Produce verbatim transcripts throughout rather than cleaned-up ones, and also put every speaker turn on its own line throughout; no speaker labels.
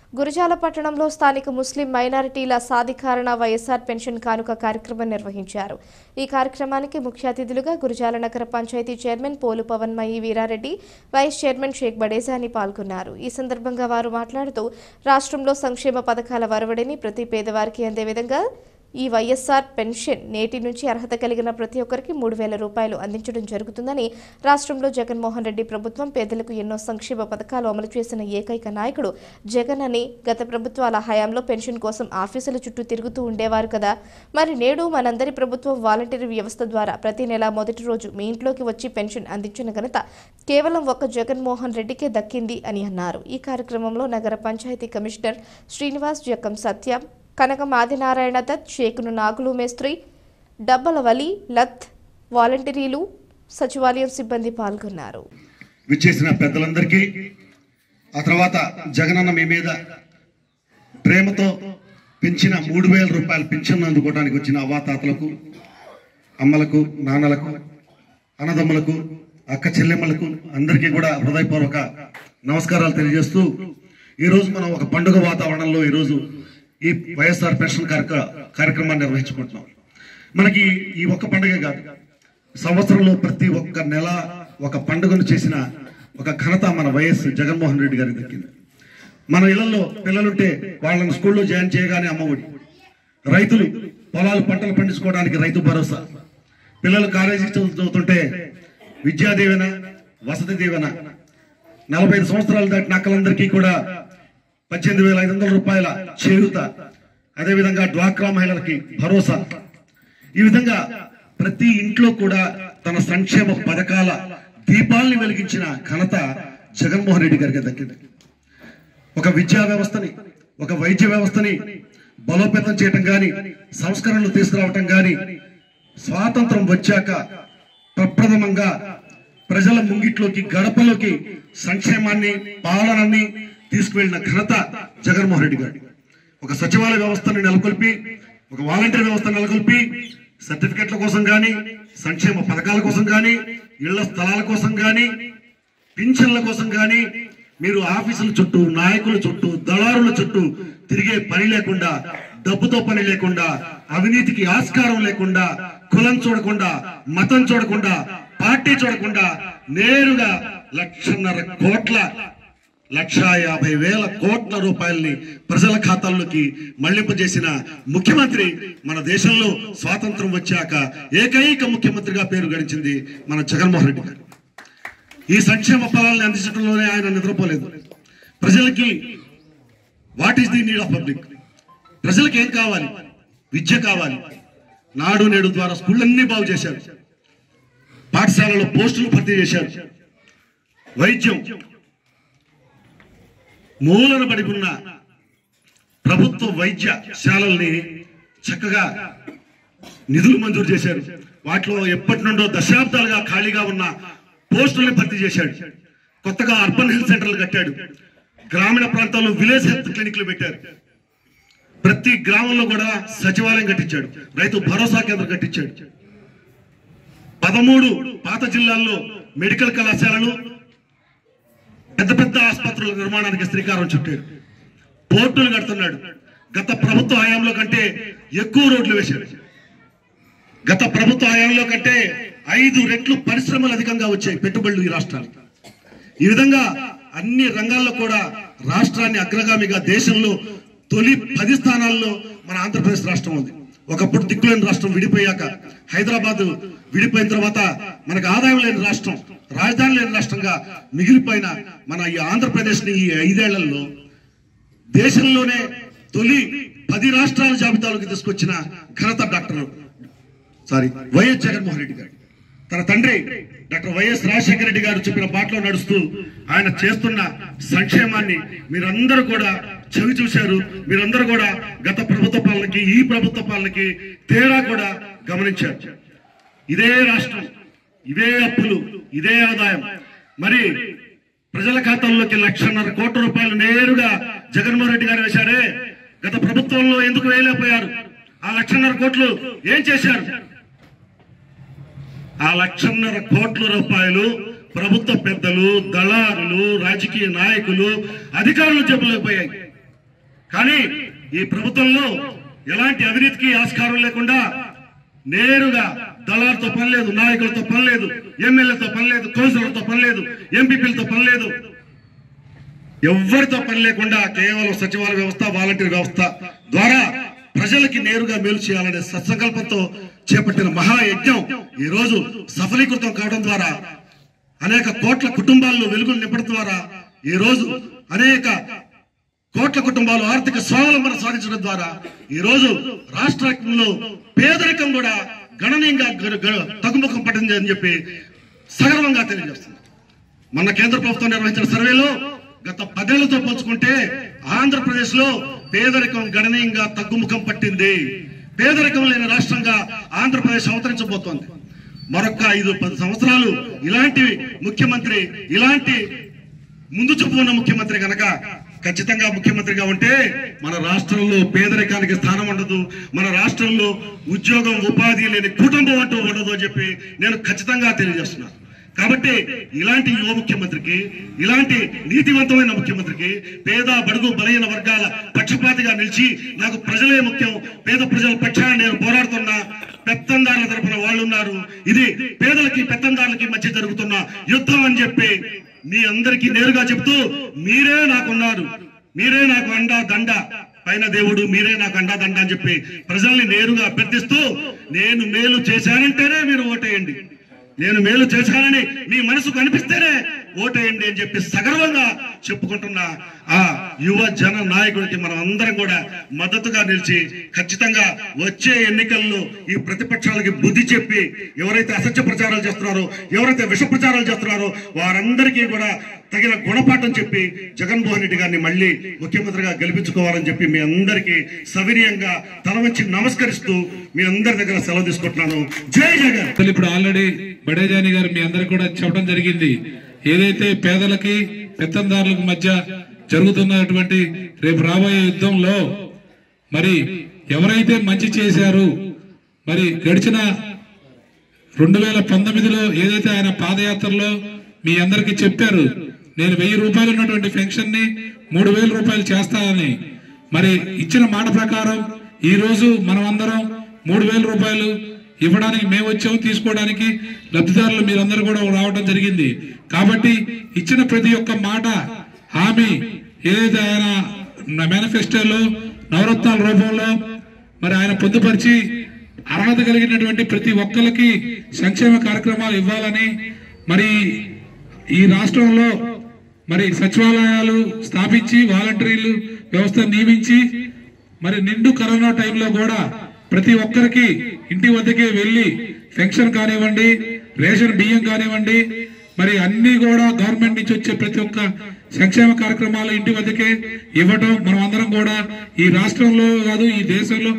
గురజాల పట్టణంలో స్థానిక ముస్లిం మైనారిటీల సాధికారణ వైఎస్ఆర్ పెన్షన్ కానుక కార్యక్రమం నిర్వహించారు. ఈ కార్యక్రమానికి ముఖ్య అతిథులుగా గురజాల నగర panchayat chairman Polu Pavanmayi Veerareddy, vice chairman Shaik Badejani పాల్గొన్నారు. ఈ సందర్భంగా వారు మాట్లాడుతూ రాష్ట్రంలో సంక్షేమ పథకాల వరవడిని ప్రతి పేదవారికి అందే విధంగా ఈ వైఎస్ఆర్ పెన్షన్ నేటి నుంచి అర్హత కలిగిన ప్రతి ఒక్కరికి మూడు వేల రూపాయలు అందించడం జరుగుతుందని, రాష్ట్రంలో జగన్మోహన్ రెడ్డి ప్రభుత్వం పేదలకు ఎన్నో సంక్షేమ పథకాలు అమలు చేసిన ఏకైక నాయకుడు జగన్ అని, గత ప్రభుత్వాల హయాంలో పెన్షన్ కోసం ఆఫీసుల చుట్టూ తిరుగుతూ ఉండేవారు కదా, మరి నేడు మనందరి ప్రభుత్వం వాలంటీర్ వ్యవస్థ ద్వారా ప్రతి నెల మొదటి రోజు మీ ఇంట్లోకి వచ్చి పెన్షన్ అందించిన ఘనత కేవలం ఒక్క జగన్మోహన్ రెడ్డికే దక్కింది అని అన్నారు. ఈ కార్యక్రమంలో నగర పంచాయతీ కమిషనర్ శ్రీనివాస్, జక్కం సత్యం, కనకం ఆదినారాయణ దత్, షేకును నాగులు మేస్త్రి, డబ్బల వలి, లత్, వాలంటీర్లు, సచివాలయం సిబ్బంది పాల్గొన్నారు.
విచ్చేసిన పెద్దలందరికీ, ఆ తర్వాత జగనన్న మీ మీద ప్రేమతో పెంచిన మూడు వేల రూపాయలు పెన్షన్ అందుకోవడానికి వచ్చిన అవ్వాతాతలకు, అమ్మలకు, నాన్నలకు, అన్నదమ్ములకు, అక్క చెల్లెమ్మలకు అందరికీ కూడా హృదయపూర్వక నమస్కారాలు తెలియజేస్తూ, ఈరోజు మనం ఒక పండుగ వాతావరణంలో ఈరోజు ఈ వైఎస్ఆర్ పెన్షన్ కార్యక్రమాన్ని నిర్వహించుకుంటున్నాం. మనకి ఈ ఒక్క పండుగ కాదు, సంవత్సరంలో ప్రతి ఒక్క నెల ఒక పండుగను చేసిన ఒక ఘనత మన వైఎస్ జగన్మోహన్ రెడ్డి గారికి దక్కింది. మన ఇళ్లలో పిల్లలుంటే వాళ్ళని స్కూల్లో జాయిన్ చేయగానే అమ్మఒడి, రైతులు పొలాలు పంటలు పండించుకోవడానికి రైతు భరోసా, పిల్లలు కాలేజీ చదువుతుంటే విద్యా దీవెన, వసతి దీవెన, నలభై ఐదు సంవత్సరాలు దాటిన అక్కలందరికీ కూడా పద్దెనిమిది వేల ఐదు వందల రూపాయల చేయూత, అదేవిధంగా డ్వాక్రా మహిళలకి భరోసా. ఈ విధంగా ప్రతి ఇంట్లో కూడా తన సంక్షేమ పథకాల దీపాల్ని వెలిగించిన ఘనత జగన్మోహన్ రెడ్డి గారికి దక్కింది. ఒక విద్యా వ్యవస్థని, ఒక వైద్య వ్యవస్థని బలోపేతం చేయటం కానీ, సంస్కరణలు తీసుకురావటం కానీ, స్వాతంత్రం వచ్చాక ప్రప్రథమంగా ప్రజల ముంగిట్లోకి, గడపలోకి సంక్షేమాన్ని, పాలనని తీసుకువెళ్ళిన ఘనత జగన్మోహన్ రెడ్డి గారి. ఒక సచివాలయ వ్యవస్థను నెలకొల్పి, ఒక వాలంటీర్ వ్యవస్థను నెలకొల్పి, సర్టిఫికెట్ల కోసం కానీ, సంక్షేమ పథకాల కోసం కానీ, ఇళ్ల స్థలాల కోసం కానీ, పింఛన్ల కోసం కానీ మీరు ఆఫీసుల చుట్టూ, నాయకుల చుట్టూ, దళారుల చుట్టూ తిరిగే పని లేకుండా, డబ్బుతో పని లేకుండా, అవినీతికి ఆస్కారం లేకుండా, కులం చూడకుండా, మతం చూడకుండా, పార్టీ చూడకుండా నేరుగా లక్షన్నర కోట్ల లక్ష యాభై వేల కోట్ల రూపాయల్ని ప్రజల ఖాతాల్లోకి మళ్లింపజేసిన ముఖ్యమంత్రి మన దేశంలో స్వాతంత్రం వచ్చాక ఏకైక ముఖ్యమంత్రిగా పేరు గడించింది మన జగన్మోహన్ రెడ్డి గారు. ఈ సంక్షేమ ఫలాలను అందించడంలోనే ఆయన నిద్రపోలేదు. ప్రజలకి what is the need of public, ప్రజలకు ఏం కావాలి? విద్య కావాలి. నాడు నేడు ద్వారా స్కూళ్ళన్నీ బాగు చేశారు, పాఠశాలలో పోస్టులు భర్తీ చేశారు, వైద్యం మూలన పడి ఉన్న ప్రభుత్వ వైద్యశాలల్ని చక్కగా నిధులు మంజూరు చేశారు. వాటిలో ఎప్పటి నుండో దశాబ్దాలుగా ఖాళీగా ఉన్న పోస్టుల్ని భర్తీ చేశాడు. కొత్తగా అర్బన్ హెల్త్ సెంటర్లు కట్టాడు. గ్రామీణ ప్రాంతాల్లో విలేజ్ హెల్త్ క్లినిక్లు పెట్టారు. ప్రతి గ్రామంలో కూడా సచివాలయం కట్టించాడు. రైతు భరోసా కేంద్రం కట్టించాడు. పదమూడు పాత జిల్లాల్లో మెడికల్ కళాశాలలు, పెద్ద పెద్ద ఆసుపత్రుల నిర్మాణానికి శ్రీకారం చుట్టాడు. పోర్టులు కడుతున్నాడు. గత ప్రభుత్వ హయాంలో కంటే ఎక్కువ రోడ్లు వేశాడు. గత ప్రభుత్వ హయాంలో కంటే ఐదు రెట్లు పరిశ్రమలు అధికంగా వచ్చాయి, పెట్టుబడులు ఈ రాష్ట్రానికి. ఈ విధంగా అన్ని రంగాల్లో కూడా రాష్ట్రాన్ని అగ్రగామిగా, దేశంలో తొలి పది స్థానాల్లో మన ఆంధ్రప్రదేశ్ రాష్ట్రం ఉంది. ఒకప్పుడు దిక్కులేని రాష్ట్రం విడిపోయాక, హైదరాబాద్ విడిపోయిన తర్వాత మనకు ఆదాయం లేని రాష్ట్రం, రాజధాని లేని రాష్ట్రంగా మిగిలిపోయిన మన ఈ ఆంధ్రప్రదేశ్ ని ఈ ఐదేళ్లలో దేశంలోనే తొలి పది రాష్ట్రాల జాబితాలోకి తీసుకొచ్చిన ఘనత doctor sorry YS Jaganmohan Reddy గారు. తన తండ్రి డాక్టర్ వైఎస్ రాజశేఖర రెడ్డి గారు చెప్పిన బాటలో నడుస్తూ ఆయన చేస్తున్న సంక్షేమాన్ని మీరందరూ కూడా చవి చూశారు. మీరందరూ కూడా గత ప్రభుత్వ పాలనకి, ఈ ప్రభుత్వ పాలనకి తేడా కూడా గమనించారు. ఇదే రాష్ట్రం, ఇదే అప్పులు, ఇదే ఆదాయం. మరి ప్రజల ఖాతాల్లోకి లక్షన్నర కోట్ల రూపాయలు నేరుగా జగన్మోహన్ రెడ్డి గారు వేశారే, గత ప్రభుత్వంలో ఎందుకు వేయలేకపోయారు? ఆ లక్షన్నర కోట్లు ఏం చేశారు? ఆ లక్షన్నర కోట్ల రూపాయలు ప్రభుత్వ పెద్దలు, దళారులు, రాజకీయ నాయకులు, అధికారులు చెప్పలేకపోయాయి. కానీ ఈ ప్రభుత్వంలో ఎలాంటి అవినీతికి ఆస్కారం లేకుండా నేరుగా దళాలతో పని లేదు, నాయకులతో పని లేదు, ఎమ్మెల్యేలతో పని లేదు, కౌన్సిలర్లతో పని లేదు, ఎంపీపీలతో పని లేదు, ఎవరితో పని లేకుండా కేవలం సచివాలయ వ్యవస్థ, వాలంటీర్ వ్యవస్థ ద్వారా ప్రజలకి నేరుగా మేలు చేయాలనే సత్సంకల్పంతో చేపట్టిన మహాయజ్ఞం ఈ రోజు సఫలీకృతం కావడం ద్వారా అనేక కోట్ల కుటుంబాల్లో వెలుగులు నింపడం ద్వారా ఈ రోజు అనేక కోట్ల కుటుంబాలు ఆర్థిక స్వావలంబన సాధించడం ద్వారా ఈ రోజు రాష్ట్రంలో పేదరికం కూడా గణనీయంగా తగ్గుముఖం పడింది అని చెప్పి సగర్వంగా తెలియజేస్తుంది. మొన్న కేంద్ర ప్రభుత్వం నిర్వహించిన సర్వేలో గత పదేళ్లతో పోల్చుకుంటే ఆంధ్రప్రదేశ్ లో పేదరికం గణనీయంగా తగ్గుముఖం పట్టింది. పేదరికం లేని రాష్ట్రంగా ఆంధ్రప్రదేశ్ అవతరించబోతోంది. మరొక ఐదు పది సంవత్సరాలు ఇలాంటి ముఖ్యమంత్రి, ఇలాంటి ముందు చూపు ఉన్న ముఖ్యమంత్రి కనుక ఖచ్చితంగా ముఖ్యమంత్రిగా ఉంటే మన రాష్ట్రంలో పేదరికానికి స్థానం ఉండదు, మన రాష్ట్రంలో ఉద్యోగం ఉపాధి లేని కుటుంబం అంటూ ఉండదు అని చెప్పి నేను ఖచ్చితంగా తెలియజేస్తున్నాను. కాబట్టి ఇలాంటి యువ ముఖ్యమంత్రికి, ఇలాంటి నీతివంతమైన ముఖ్యమంత్రికి, పేద బడుగు బలహీన వర్గాల పక్షపాతిగా నిలిచి నాకు ప్రజలే ముఖ్యం, పేద ప్రజల పక్షాన నేను పోరాడుతున్నా, పెత్తందారుల తరపున వాళ్ళు ఉన్నారు, ఇది పేదలకి పెత్తందారులకి మధ్య జరుగుతున్న యుద్ధం అని చెప్పి మీ అందరికీ నేరుగా చెప్తూ మీరే నాకున్నారు, మీరే నాకు అండా దండ, పైన దేవుడు మీరే నాకు అండా దండ అని చెప్పి ప్రజల్ని నేరుగా అభ్యర్థిస్తూ నేను మేలు చేశానంటేనే మీరు ఓటేయండి, నేను మేలు చేశానని మీ మనసుకు అనిపిస్తేనే ఓటేయండి అని చెప్పి సగర్వంగా చెప్పుకుంటున్న ఆ యువ జన నాయకుడికి మనం అందరం కూడా మద్దతుగా నిలిచి ఖచ్చితంగా వచ్చే ఎన్నికల్లో ఈ ప్రతిపక్షాలకి బుద్ధి చెప్పి ఎవరైతే అసత్య ప్రచారాలు చేస్తున్నారో, ఎవరైతే విష ప్రచారాలు చేస్తున్నారో వారందరికీ కూడా తగిన గుణపాఠం చెప్పి జగన్మోహన్ రెడ్డి గారిని మళ్ళీ ముఖ్యమంత్రిగా గెలిపించుకోవాలని చెప్పి మీ అందరికీ సవినయంగా తల వంచి నమస్కరిస్తూ మీ అందరి దగ్గర సెలవు తీసుకుంటున్నాను. జై జగన్.
ఇప్పుడు ఆల్రెడీ బడేజాని గారు మీ అందరికి కూడా చెప్పడం జరిగింది. ఏదైతే పేదలకి పెత్తందారులకు మధ్య జరుగుతున్నటువంటి రేపు రాబోయే యుద్ధంలో మరి ఎవరైతే మంచి చేశారు, మరి గడిచిన రెండు వేల పంతొమ్మిదిలో ఏదైతే ఆయన పాదయాత్రలో మీ అందరికి చెప్పారు, నేను వెయ్యి రూపాయలు ఉన్నటువంటి పెన్షన్ ని మూడు వేల రూపాయలు చేస్తానని, మరి ఇచ్చిన మాట ప్రకారం ఈ రోజు మనం అందరం మూడు వేల రూపాయలు ఇవ్వడానికి మేము వచ్చాము, తీసుకోవడానికి లబ్ధిదారులు మీరందరూ కూడా రావడం జరిగింది. కాబట్టి ఇచ్చిన ప్రతి ఒక్క మాట హామీ ఏదైతే ఆయన మేనిఫెస్టోలో నవరత్నాల రూపంలో మరి ఆయన పొందుపరిచి అర్హత కలిగినటువంటి ప్రతి ఒక్కరికి సంక్షేమ కార్యక్రమాలు ఇవ్వాలని, మరి ఈ రాష్ట్రంలో మరి సచివాలయాలు స్థాపించి వాలంటీర్లు వ్యవస్థ నియమించి మరి నిండు కరోనా టైంలో కూడా ప్రతి ఒక్కరికి ఇంటి వద్దకే వెళ్లి పెన్షన్ కానివ్వండి, రేషన్ బియ్యం కానివ్వండి, మరి అన్ని కూడా గవర్నమెంట్ నుంచి వచ్చే ప్రతి ఒక్క సంక్షేమ కార్యక్రమాలు ఇంటి వద్దకే ఇవ్వటం మనం అందరం కూడా ఈ రాష్ట్రంలో కాదు ఈ దేశంలో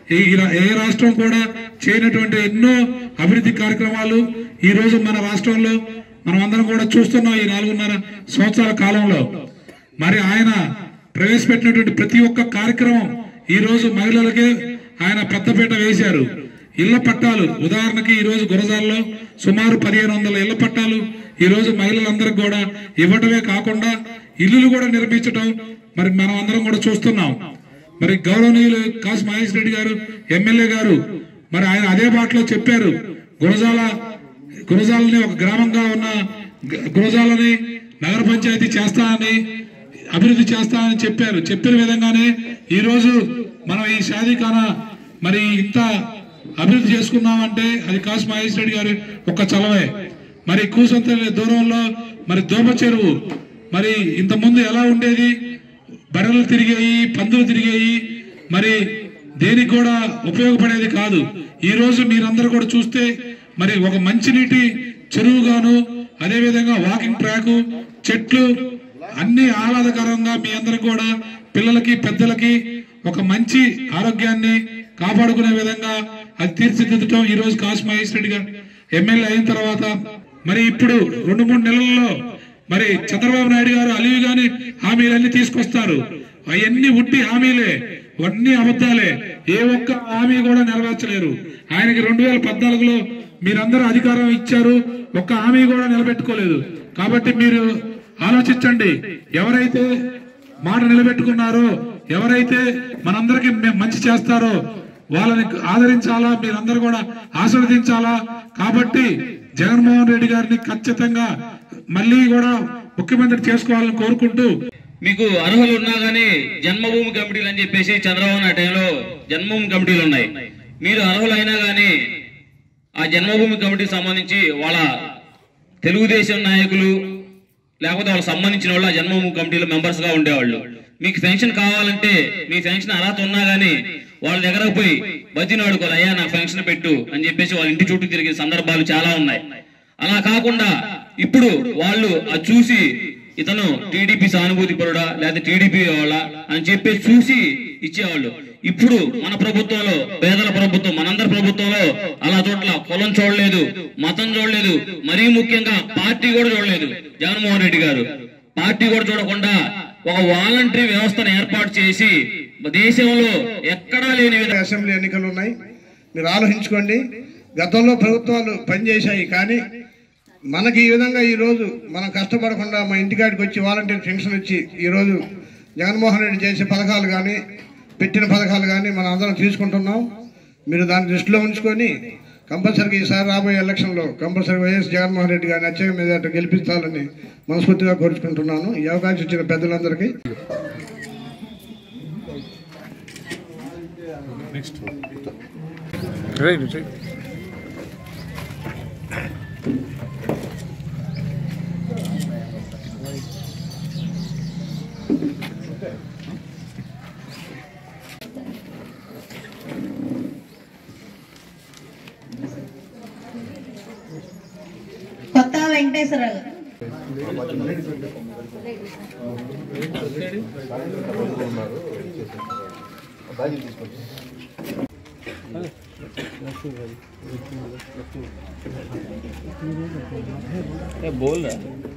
ఏ రాష్ట్రం కూడా చేయనటువంటి ఎన్నో అభివృద్ధి కార్యక్రమాలు ఈ రోజు మన రాష్ట్రంలో మనం అందరం కూడా చూస్తున్నాం. ఈ నాలుగున్నర సంవత్సరాల కాలంలో మరి ఆయన ప్రవేశపెట్టినటువంటి ప్రతి ఒక్క కార్యక్రమం ఈ రోజు మహిళలకే ఆయన పెద్దపీట వేశారు. ఇళ్ల పట్టాలు ఉదాహరణకి ఈ రోజు గురజాల్లో సుమారు పదిహేను వందల ఇళ్ల పట్టాలు ఈ రోజు మహిళలందరికి కూడా ఇవ్వటమే కాకుండా ఇల్లులు కూడా నిర్మించడం మరి మనం అందరం కూడా చూస్తున్నాం. మరి గౌరవనీయులు కాసు మహేష్ రెడ్డి గారు ఎమ్మెల్యే గారు మరి ఆయన అదే బాటలో చెప్పారు, గురజాల గురజాలని ఒక గ్రామంగా ఉన్న గురజాలని నగర పంచాయతీ చేస్తానని, అభివృద్ధి చేస్తానని చెప్పారు. చెప్పిన విధంగానే ఈ రోజు మనం ఈ షాదీఖానా మరి ఇంత అభివృద్ధి చేసుకున్నామంటే అది కాసు మహేష్ రెడ్డి గారి ఒక్క చలవే. మరి కూసంత దూరంలో మరి దోమ చెరువు మరి ఇంత ముందు ఎలా ఉండేది, బర్రెలు తిరిగాయి, పందులు తిరిగాయి, మరి దేనికి కూడా ఉపయోగపడేది కాదు. ఈ రోజు మీరందరూ కూడా చూస్తే మరి ఒక మంచినీటి చెరువుగాను, అదే విధంగా వాకింగ్ ట్రాక్, చెట్లు అన్ని ఆహ్లాదకరంగా మీ అందరూ కూడా పిల్లలకి పెద్దలకి ఒక మంచి ఆరోగ్యాన్ని కాపాడుకునే విధంగా అది తీర్చిదిద్దటం ఈ రోజు కాసు మహేష్ రెడ్డి గారు ఎమ్మెల్యే అయిన తర్వాత మరి ఇప్పుడు రెండు మూడు నెలల్లో మరి చంద్రబాబు నాయుడు గారు అలివి గాని హామీలన్నీ తీసుకొస్తారు. అవన్నీ ఉట్టి హామీలే, అన్ని అబద్ధాలే, ఏ ఒక్క హామీ కూడా నెరవేర్చలేరు. ఆయనకి రెండు వేల పద్నాలుగులో మీరందరూ అధికారం ఇచ్చారు, ఒక్క హామీ కూడా నిలబెట్టుకోలేదు. కాబట్టి మీరు ఆలోచించండి, ఎవరైతే మాట నిలబెట్టుకున్నారో ఎవరైతే మనందరికీ మంచి చేస్తారో వాళ్ళని ఆదరించాలా, మీరందరూ కూడా ఆశీర్వదించాలా. కాబట్టి జగన్మోహన్ రెడ్డి గారిని ఖచ్చితంగా మళ్ళీ కూడా ముఖ్యమంత్రి చేసుకోవాలని కోరుకుంటూ,
మీకు అర్హులు ఉన్నా గానీ జన్మభూమి కమిటీలు అని చెప్పేసి చంద్రబాబు నాయుడు టైంలో జన్మభూమి కమిటీలు ఉన్నాయి. మీరు అర్హులైనా గానీ ఆ జన్మభూమి కమిటీకి సంబంధించి వాళ్ళ తెలుగుదేశం నాయకులు లేకపోతే వాళ్ళకి సంబంధించిన వాళ్ళు ఆ జన్మభూమి కమిటీలో మెంబర్స్ గా ఉండేవాళ్ళు. మీకు పెన్షన్ కావాలంటే మీ పెన్షన్ అర్హత ఉన్నా గానీ వాళ్ళ దగ్గరకు పోయి బతినాడుకోవాలి, అయ్యా నాకు పెన్షన్ పెట్టు అని చెప్పేసి వాళ్ళ ఇంటి చుట్టూ తిరిగే సందర్భాలు చాలా ఉన్నాయి. అలా కాకుండా ఇప్పుడు వాళ్ళు అది చూసి ఇతను టీడీపీ సానుభూతి పరుడా లేదా టీడీపీ వాళ్ళ అని చెప్పేసి చూసి ఇచ్చేవాళ్ళు. ఇప్పుడు మన ప్రభుత్వంలో, పేదల ప్రభుత్వం, మనందరి ప్రభుత్వంలో అలా చోట్ల కులం చూడలేదు, మతం చూడలేదు, మరీ ముఖ్యంగా పార్టీ కూడా చూడలేదు. జగన్మోహన్ రెడ్డి గారు పార్టీ కూడా చూడకుండా ఒక వాలంటరీ వ్యవస్థను ఏర్పాటు చేసి దేశంలో ఎక్కడా లేని
అసెంబ్లీ ఎన్నికలు ఉన్నాయి. మీరు ఆలోచించుకోండి. గతంలో ప్రభుత్వాలు పనిచేశాయి, కానీ మనకి ఈ విధంగా ఈరోజు మనం కష్టపడకుండా మా ఇంటికాడికి వచ్చి వాలంటీర్ పెన్షన్ వచ్చి ఈరోజు జగన్మోహన్ రెడ్డి చేసే పథకాలు కానీ పెట్టిన పథకాలు కానీ మనం అందరం తీసుకుంటున్నాం. మీరు దాన్ని దృష్టిలో ఉంచుకొని కంపల్సరీగా ఈసారి రాబోయే ఎలక్షన్లో కంపల్సరీ వైఎస్ జగన్మోహన్ రెడ్డి గారిని అత్యధిక మీద గెలిపించాలని మనస్ఫూర్తిగా కోరుకుంటున్నాను. ఈ అవకాశం ఇచ్చిన పెద్దలందరికీ
కొత్త వెంకటేశ్వరరావు గారు.
बोल रहा है